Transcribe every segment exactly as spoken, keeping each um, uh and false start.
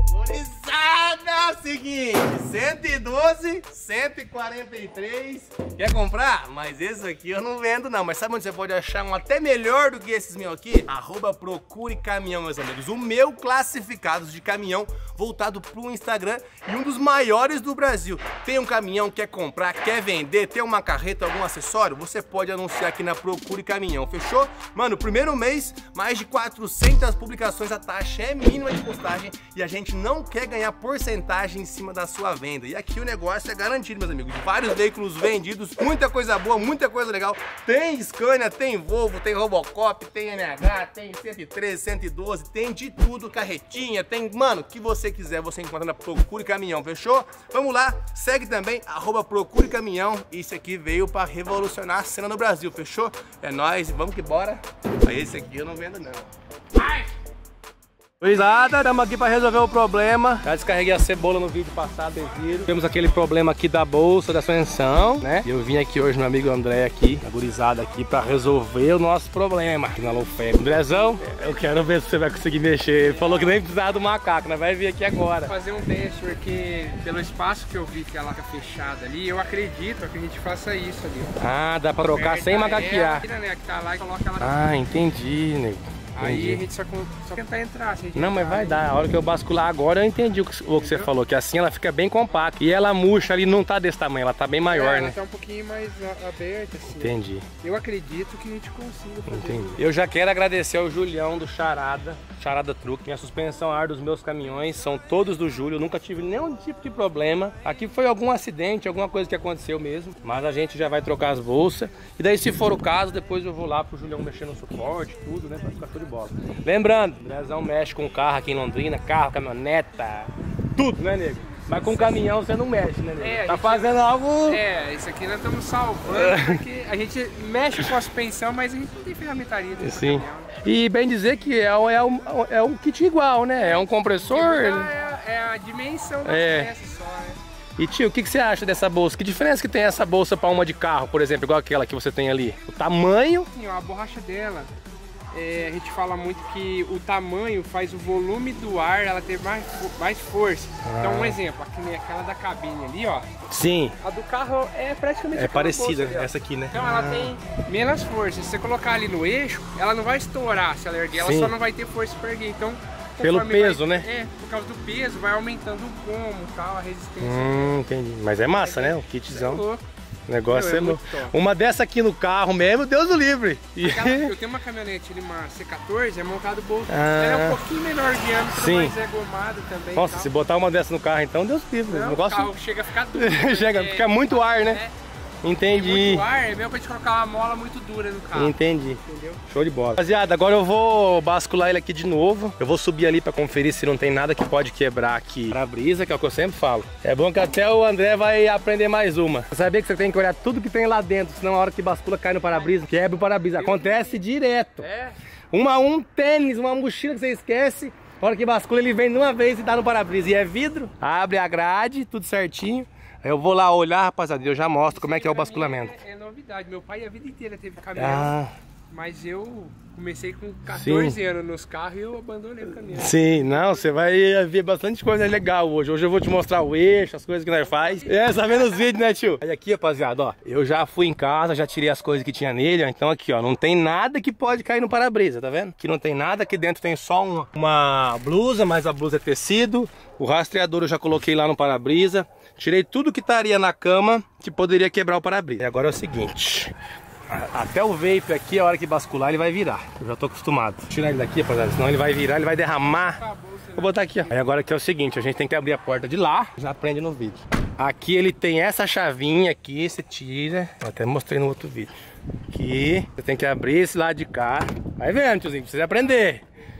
Gurizada, seguinte, cento e doze, cento e quarenta e três. Quer comprar? Mas esse aqui eu não vendo não. Mas sabe onde você pode achar um até melhor do que esses meus aqui? Arroba Procure Caminhão, meus amigos. O meu classificados de caminhão voltado pro Instagram e um dos maiores do Brasil. Tem um caminhão, quer comprar, quer vender, tem uma carreta, algum acessório? Você pode anunciar aqui na Procure Caminhão, fechou? Mano, primeiro mês, mais de quatrocentas publicações, a taxa é mínima de postagem e a gente não quer ganhar porcentagem em cima da sua venda. E aqui o negócio é garantido, meus amigos. Vários veículos vendidos, muita coisa boa, muita coisa legal. Tem Scania, tem Volvo, tem Robocop, tem N H, tem cento e treze, cento e doze, tem de tudo, carretinha, tem, mano, o que você quiser, você encontra na Procure Caminhão, fechou? Vamos lá, segue também, arroba Procure Caminhão. Isso aqui veio pra revolucionar a cena no Brasil, fechou? É nóis, vamos que bora. Mas esse aqui eu não vendo não. Ai! Cuidado, estamos aqui para resolver o problema. Já descarreguei a cebola no vídeo passado, vocês viram. Temos aquele problema aqui da bolsa, da suspensão, né? E eu vim aqui hoje, meu amigo André aqui, a gurizada aqui, para resolver o nosso problema aqui na Lowfab. Andrezão, eu quero ver se você vai conseguir mexer. Ele falou que nem precisava do macaco, né? Vai vir aqui agora. Vou fazer um teste, porque pelo espaço que eu vi que ela tá fechada ali, eu acredito que a gente faça isso ali. Ah, dá para trocar sem macaquear. Ela, né, que tá lá e coloca ela. Ah, entendi, nego. Aí a gente só, só tentar entrar. Se não, mas vai aí... dar. A hora que eu bascular agora, eu entendi o que, o que você falou. Que assim ela fica bem compacta. E ela murcha ali, não tá desse tamanho, ela tá bem maior, é, ela né? tá um pouquinho mais aberta, assim. Entendi. Eu acredito que a gente consiga fazer. Entendi. Eu já quero agradecer ao Julião do Charada, Charada Truck. Minha suspensão ar dos meus caminhões são todos do Júlio. Eu nunca tive nenhum tipo de problema. Aqui foi algum acidente, alguma coisa que aconteceu mesmo. Mas a gente já vai trocar as bolsas. E daí, se for o caso, depois eu vou lá pro Julião mexer no suporte, tudo, né? Pra ficar tudo de bola. Lembrando, o Andrezão mexe com carro aqui em Londrina, carro, caminhoneta, tudo, né, nego? Mas com caminhão você não mexe, né, nego? É, tá gente... fazendo algo... É, isso aqui nós estamos salvando, porque a gente mexe com a suspensão, mas a gente não tem ferramentaria do Sim. caminhão. E bem dizer que é, é, um, é um kit igual, né? É um compressor... É, é a dimensão da é. peça só, né? E tio, o que, que você acha dessa bolsa? Que diferença que tem essa bolsa para uma de carro, por exemplo, igual aquela que você tem ali? O tamanho... Sim, ó, a borracha dela... É, a gente fala muito que o tamanho faz o volume do ar ela ter mais, mais força. Ah. Então, um exemplo, aqui, aquela da cabine ali, ó. Sim. A do carro é praticamente é parecida, bolsa, essa aqui, né? Então, ela ah. tem menos força. Se você colocar ali no eixo, ela não vai estourar se ela erguer, ela Sim. só não vai ter força para erguer. Então, pelo peso, vai, né? É, por causa do peso, vai aumentando o gomo e tal, a resistência. Hum, entendi. Mas é massa, é, né? O kitzão. É louco. O negócio Meu, é, é louco. Uma dessa aqui no carro mesmo, Deus o livre. Aquela, eu tenho uma caminhonete, uma C quatorze, é montado bolso. Ah. Ela é um pouquinho menor de diâmetro, Sim. mas é gomado também. Nossa, se botar uma dessa no carro, então Deus o livre. Não, o negócio... carro chega a ficar duro. chega, é, fica muito ar, né? É. Entendi. Tem muito ar, é mesmo pra gente colocar uma mola muito dura no carro. Entendi. Entendeu? Show de bola. Rapaziada, agora eu vou bascular ele aqui de novo. Eu vou subir ali pra conferir se não tem nada que pode quebrar aqui para brisa, que é o que eu sempre falo. É bom que até o André vai aprender mais uma. Você sabia que você tem que olhar tudo que tem lá dentro, senão a hora que bascula cai no para-brisa, quebra o para-brisa. Acontece direto. É. Uma, um tênis, uma mochila que você esquece, a hora que bascula ele vem de uma vez e dá no para-brisa. E é vidro, abre a grade, tudo certinho. Eu vou lá olhar, rapaziada, eu já mostro como é que é o basculamento. É, é novidade, meu pai a vida inteira teve caminhão, ah. mas eu comecei com quatorze Sim. anos nos carros e eu abandonei o caminhão. Sim, não, você vai ver bastante coisa legal hoje. Hoje eu vou te mostrar o eixo, as coisas que nós faz. É, tá vendo os vídeos, né, tio? Aí aqui, rapaziada, ó, eu já fui em casa, já tirei as coisas que tinha nele, ó. Então aqui, ó, não tem nada que pode cair no para-brisa, tá vendo? Aqui não tem nada, aqui dentro tem só uma, uma blusa, mas a blusa é tecido. O rastreador eu já coloquei lá no para-brisa. Tirei tudo que estaria na cama que poderia quebrar o para-brisa. E agora é o seguinte, até o vape aqui, a hora que bascular, ele vai virar. Eu já tô acostumado. Vou tirar ele daqui, rapaziada, senão ele vai virar, ele vai derramar. Vou botar aqui, ó. Aí agora aqui é o seguinte, a gente tem que abrir a porta de lá. Já aprende no vídeo. Aqui ele tem essa chavinha aqui, você tira. Eu até mostrei no outro vídeo. Aqui, você tem que abrir esse lado de cá. Vai vendo, tiozinho, pra você aprender.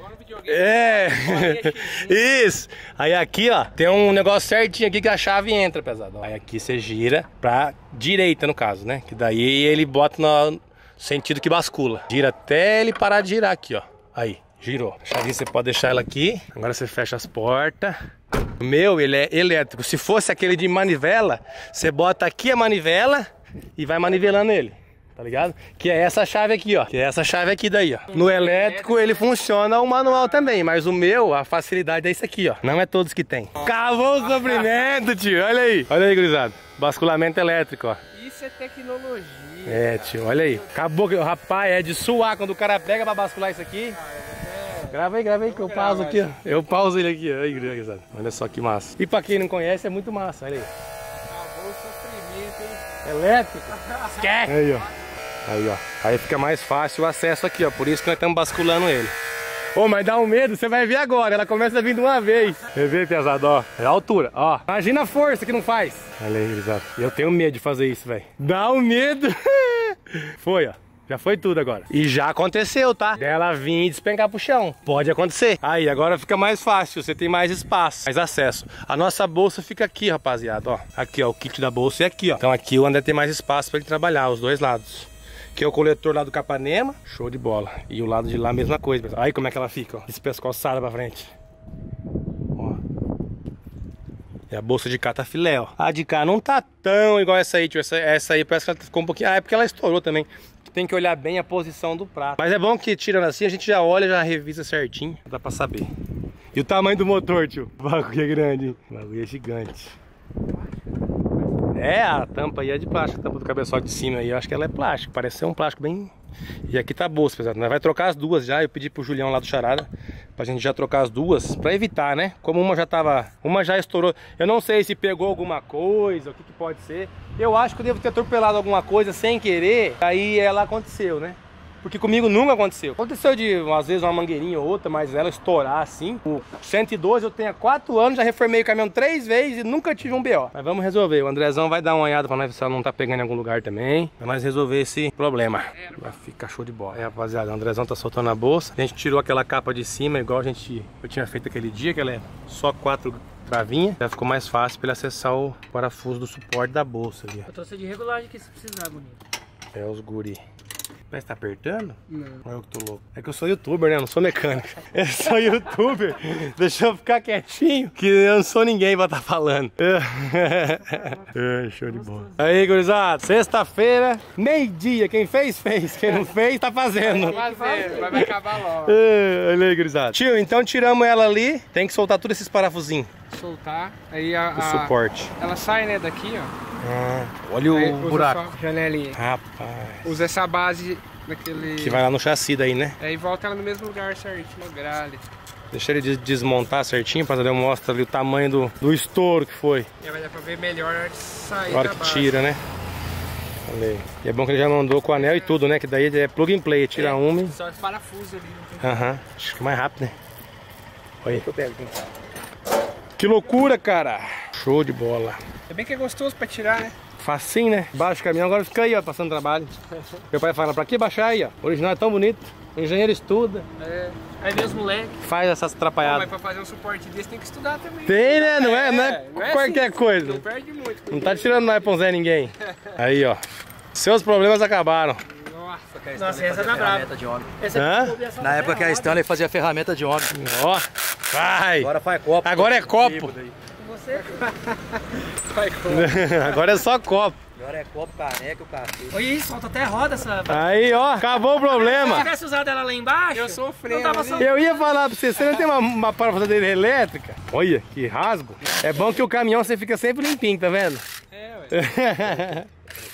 É, isso. Aí aqui, ó, tem um negócio certinho aqui que a chave entra, pesado. Aí aqui você gira pra direita, no caso, né? Que daí ele bota no sentido que bascula. Gira até ele parar de girar aqui, ó. Aí, girou. A chave você pode deixar ela aqui. Agora você fecha as portas. O meu, ele é elétrico. Se fosse aquele de manivela, você bota aqui a manivela e vai manivelando ele. tá ligado? Que é essa chave aqui, ó. Que é essa chave aqui daí, ó. No elétrico ele funciona o manual também, mas o meu, a facilidade é isso aqui, ó. Não é todos que tem. Acabou o sofrimento, tio. Olha aí. Olha aí, gurizada. Basculamento elétrico, ó. Isso é tecnologia. É, tio, olha aí. Acabou que o rapaz é de suar quando o cara pega pra bascular isso aqui. Grava aí, grava aí que eu pauso aqui, ó. Eu pauso ele aqui, ó. Aí, gurizada. Olha só que massa. E pra quem não conhece, é muito massa, olha aí. Acabou o sofrimento, hein? Elétrico. Esquece. Aí, ó. Aí, ó. Aí fica mais fácil o acesso aqui, ó. Por isso que nós estamos basculando ele. Ô, oh, mas dá um medo, você vai ver agora. Ela começa a vir de uma vez. Você vê, pesado, ó. É a altura, ó. Imagina a força que não faz. Olha aí, gurizada. Eu tenho medo de fazer isso, velho. Dá um medo. Foi, ó. Já foi tudo agora. E já aconteceu, tá? Dela vir e despencar pro chão. Pode acontecer. Aí, agora fica mais fácil. Você tem mais espaço, mais acesso. A nossa bolsa fica aqui, rapaziada, ó. Aqui, ó. O kit da bolsa é aqui, ó. Então aqui o André tem mais espaço pra ele trabalhar, os dois lados. Aqui é o coletor lá do Capanema. Show de bola. E o lado de lá, mesma coisa, pessoal. Aí como é que ela fica, ó. Despescoçada pra frente. Ó. E a bolsa de cá tá filé, ó. A de cá não tá tão igual essa aí, tio. Essa, essa aí parece que ela ficou um pouquinho... Ah, é porque ela estourou também. Tem que olhar bem a posição do prato. Mas é bom que tirando assim, a gente já olha, já revisa certinho. Dá pra saber. E o tamanho do motor, tio? O bagulho é grande, hein? O bagulho é gigante. É, a tampa aí é de plástico. A tampa do cabeçote de cima aí, eu acho que ela é plástico. Parece ser um plástico bem... E aqui tá a bolsa, pesado. Nós vai trocar as duas já. Eu pedi pro Julião lá do Charada pra gente já trocar as duas, pra evitar, né? Como uma já tava... Uma já estourou. Eu não sei se pegou alguma coisa, o que que pode ser. Eu acho que eu devo ter atropelado alguma coisa sem querer. Aí ela aconteceu, né? Porque comigo nunca aconteceu. Aconteceu de, às vezes, uma mangueirinha ou outra, mas ela estourar assim. O cento e doze eu tenho há quatro anos, já reformei o caminhão três vezes e nunca tive um B O. Mas vamos resolver. O Andrezão vai dar uma olhada pra nós ver se ela não tá pegando em algum lugar também. Pra nós resolver esse problema. Vai ficar show de bola. É, rapaziada, o Andrezão tá soltando a bolsa. A gente tirou aquela capa de cima, igual a gente eu tinha feito aquele dia, que ela é só quatro travinhas. Já ficou mais fácil pra ele acessar o parafuso do suporte da bolsa ali. Eu trouxe de regulagem aqui se precisar, bonito. É os guri. Mas tá apertando? Não. Ou eu que tô louco? É que eu sou youtuber, né? Eu não sou mecânico. Eu sou youtuber. Deixa eu ficar quietinho, que eu não sou ninguém pra tá falando. É, show de bola. Aí, gurizada, sexta-feira, meio-dia. Quem fez, fez. Quem não fez, tá fazendo. Vai fazer, vai acabar logo. É, olha aí, gurizada. Tio, então tiramos ela ali. Tem que soltar todos esses parafusinhos. Soltar, aí a, O a... suporte. Ela sai, né, daqui, ó. Ah, olha Aí o usa buraco. só janelinha. Rapaz. Usa essa base daquele... Que vai lá no chassi daí, né? Aí volta ela no mesmo lugar certinho, no gralha. Deixa ele des- desmontar certinho pra eu mostrar ali o tamanho do, do estouro que foi. E aí vai dar pra ver melhor na hora de sair Na hora da que base. tira, né? Olha aí. E é bom que ele já mandou com o anel e tudo, né? Que daí é plug and play, tira É, uma e... Só parafuso ali, não tem. Aham, acho que é mais rápido, né? Olha aí. Eu pego, tem. Que loucura, cara! Show de bola. É bem que é gostoso pra tirar, né? Facinho, né? Baixa o caminhão, agora fica aí, ó, passando trabalho. Meu pai fala, pra que baixar aí, ó? O original é tão bonito. O engenheiro estuda, É. Aí vem os moleques. faz essas Pô, atrapalhadas. mas pra fazer um suporte desse tem que estudar também. Tem, né? Não é, não é, É, não é qualquer assim, coisa. Não perde muito. Não tá tirando nós pra um Zé ninguém. Aí, ó. Seus problemas acabaram. Nossa, Nossa, essa tá brava. Ferramenta de óleo. Essa Hã? aqui, combinação Na tá época que a errada. Stanley fazia ferramenta de óleo. Ó, vai. Agora faz copo. Agora é copo. Você? vai com... Agora é só copo. Agora é copo, caneca, o cacete. Olha isso, solta até roda essa. Aí, ó, acabou o Se eu problema. tivesse usado ela lá embaixo, Eu sou freio, não tava né? soltando. Eu ia falar pra você, você não tem uma, uma parafusadeira elétrica? Olha, que rasgo. É bom que o caminhão você fica sempre limpinho, tá vendo? É, ué.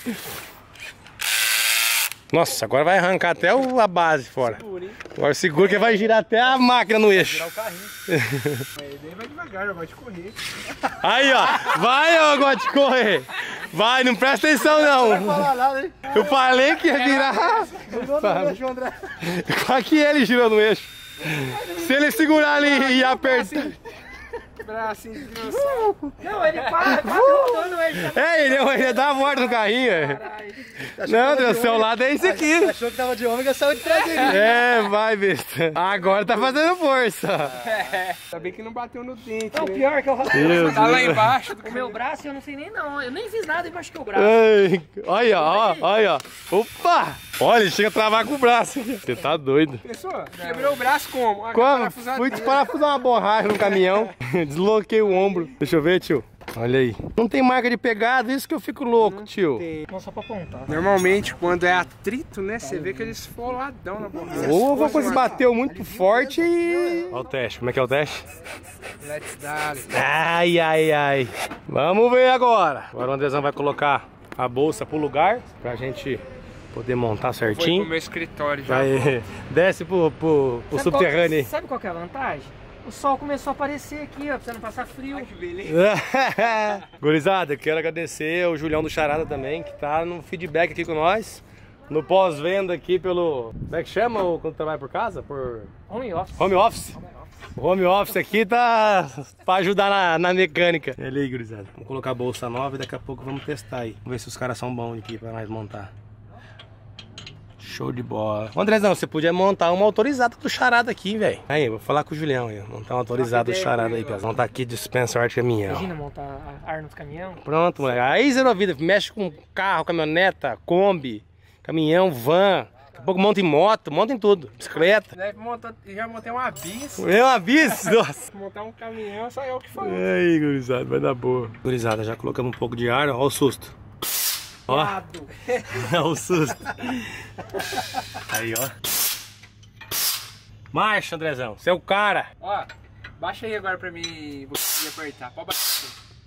Nossa, agora vai arrancar até o- a base fora. Segura, hein? Agora segura que vai girar até a máquina no eixo. Tirar o carrinho. Aí daí vai devagar, não pode correr. Aí, ó. Vai, ô, gosto de correr. Vai, não presta atenção, não. Não fala nada, hein? Eu falei que ia virar. Deixa o André. Aqui ele girou no eixo. Se ele segurar ali e apertar. Bracinho desgraçado. Não, ele para, quase rodando ele. É, ele, ele ia dar uma volta no carrinho. é. Não, do seu lado é esse aqui. Achou que tava de ômega, saiu de trás dele. É, vai, besta. Agora tá fazendo força. É. Ainda bem que não bateu no dente, Não, né? pior é que eu Deus Tá lá Deus. embaixo. O meu braço eu não sei nem não. Eu nem fiz nada e machuquei o braço. Ai, olha, ó, olha. Opa! Olha, ele chega a travar com o braço. Você tá doido. Pensou? Quebrou o braço como? Ah, Como? parafusadeira. Fui desparafusar uma borracha no caminhão. Desloquei o ombro. Deixa eu ver, tio. Olha aí. Não tem marca de pegada, isso que eu fico louco, tio. Não, só pra apontar. Normalmente, quando é atrito, né? Você vê que eles foladão na borracha. Ou alguma coisa bateu muito forte e... Olha o teste, como é que é o teste? Let's dar. Ai, ai, ai. Vamos ver agora. Agora o Andrezão vai colocar a bolsa pro lugar pra gente poder montar Foi certinho. pro meu escritório já. Vai, desce pro, pro, pro Sabe subterrâneo aí. qual, sabe qual que é a vantagem? O sol começou a aparecer aqui, ó, pra você não passar frio. Ai, que beleza. Gurizada, quero agradecer ao Julião do Charada também, que tá no feedback aqui com nós. No pós-venda aqui pelo... Como é que chama o quando trabalha por casa? Por... Home office. Home office. O home office aqui tá pra ajudar na, na mecânica. Olha aí, gurizada. Vamos colocar a bolsa nova e daqui a pouco vamos testar aí. Vamos ver se os caras são bons aqui pra nós montar. Show de bola. Andrezão, você podia montar uma autorizada do Charada aqui, velho. Aí, vou falar com o Julião aí. Montar uma autorizada do Charada aí, pessoal. Montar aqui dispensa arte caminhão. Imagina montar ar no caminhão. Pronto, moleque. Aí zero a vida. Mexe com carro, caminhoneta, Kombi, caminhão, van. Daqui a pouco monta em moto, monta em tudo. Bicicleta. Deve montar, já montei uma bis. É uma bis, nossa. Montar um caminhão, só eu que falo. Aí, gurizada, vai dar boa. Gurizada, já colocamos um pouco de ar, ó o susto. Ó, ó o susto. Aí, ó. Marcha, Andrezão, você é o cara. Ó, baixa aí agora pra mim você apertar. Pode baixar.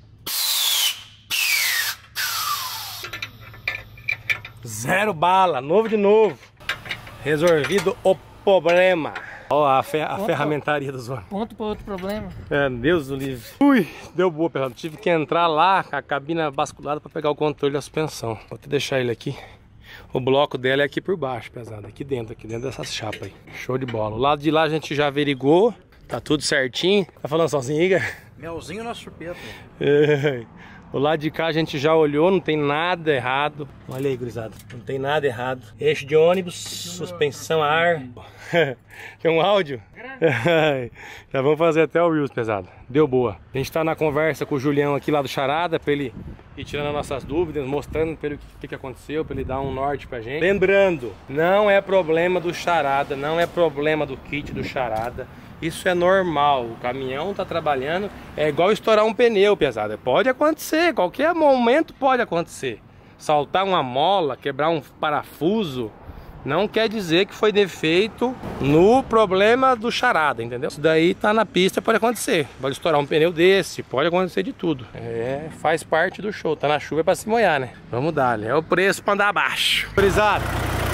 Zero bala, novo de novo. Resolvido o problema. Ó a, fe a ferramentaria dos homens. Ponto para outro problema. É, Deus do livre. Ui, deu boa, pessoal. Tive que entrar lá com a cabina basculada para pegar o controle da suspensão. Vou até deixar ele aqui. O bloco dela é aqui por baixo, pesado. Aqui dentro, aqui dentro dessas chapas aí. Show de bola. O lado de lá a gente já averigou. Tá tudo certinho. Tá falando sozinho, Igor? Melzinho na chupeta. É. O lado de cá a gente já olhou, não tem nada errado. Olha aí, gurizada, não tem nada errado. Eixo de ônibus, suspensão a ar. Tem um áudio? Já vamos fazer até o Reels, pesado. Deu boa. A gente tá na conversa com o Julião aqui lá do Charada, pra ele ir tirando as nossas dúvidas, mostrando pra ele o que, que aconteceu, pra ele dar um norte pra gente. Lembrando, não é problema do Charada, não é problema do kit do Charada. Isso é normal, o caminhão tá trabalhando, é igual estourar um pneu, pesado. Pode acontecer, qualquer momento pode acontecer. Saltar uma mola, quebrar um parafuso, não quer dizer que foi defeito no problema do Charada, entendeu? Isso daí tá na pista, pode acontecer. Pode estourar um pneu desse, pode acontecer de tudo. É, faz parte do show, tá na chuva é pra se molhar, né? Vamos dar, é o preço pra andar abaixo. Frisado.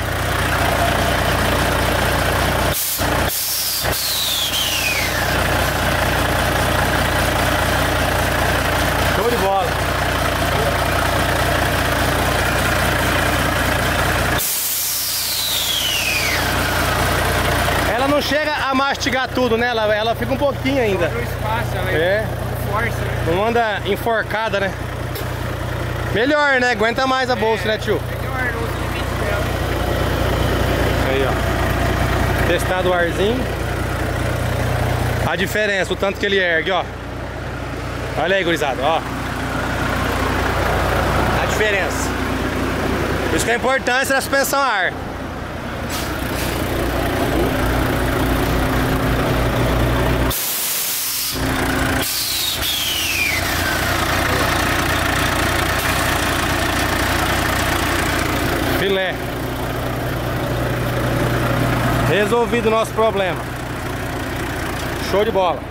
Show de bola. Ela não chega a mastigar tudo, né? Ela, ela fica um pouquinho ainda. Abre o espaço, ela É. não força, né? Não anda enforcada, né? Melhor, né? Aguenta mais a bolsa, né, tio? Melhor, não usa limite dela. Aí, ó. Testado o arzinho. A diferença, o tanto que ele ergue, ó. Olha aí, gurizada, ó. A diferença. Por isso que é a importância da suspensão a ar. Filé. Resolvido o nosso problema. Show de bola.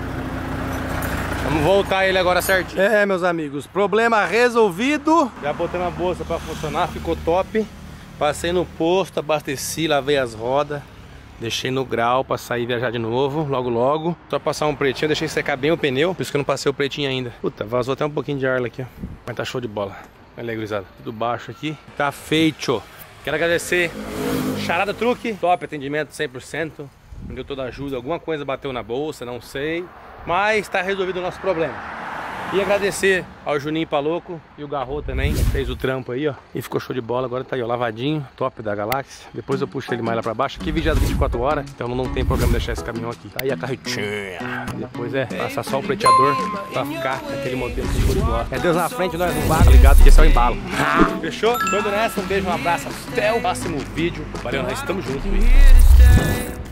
Vamos voltar ele agora certinho. É, meus amigos, problema resolvido. Já botei a bolsa pra funcionar, ficou top. Passei no posto, abasteci, lavei as rodas. Deixei no grau pra sair e viajar de novo, logo logo. Só passar um pretinho, deixei secar bem o pneu. Por isso que eu não passei o pretinho ainda. Puta, vazou até um pouquinho de ar aqui, ó. Mas tá show de bola. Olha aí, gurizada, tudo baixo aqui. Tá feito. Quero agradecer Charada Truque, top atendimento cem por cento. Me deu toda a ajuda, alguma coisa bateu na bolsa, não sei. Mas tá resolvido o nosso problema. E agradecer ao Juninho Paloco e o Garro também, fez o trampo aí, ó. E ficou show de bola, agora tá aí, ó, lavadinho, top da galáxia. Depois eu puxo ele mais lá pra baixo, aqui vigiado vinte e quatro horas, então não tem problema deixar esse caminhão aqui. Tá aí a carretinha. Depois é passar só o preteador pra ficar aquele modelo de show de bola. É Deus na frente, nós no bar, tá ligado? Que esse é o embalo. Fechou? Todo nessa, um beijo, um abraço, até o próximo vídeo. Valeu, nós estamos juntos.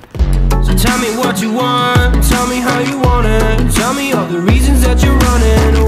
So tell me what you want, tell me how you want it, tell me all the reasons that you're running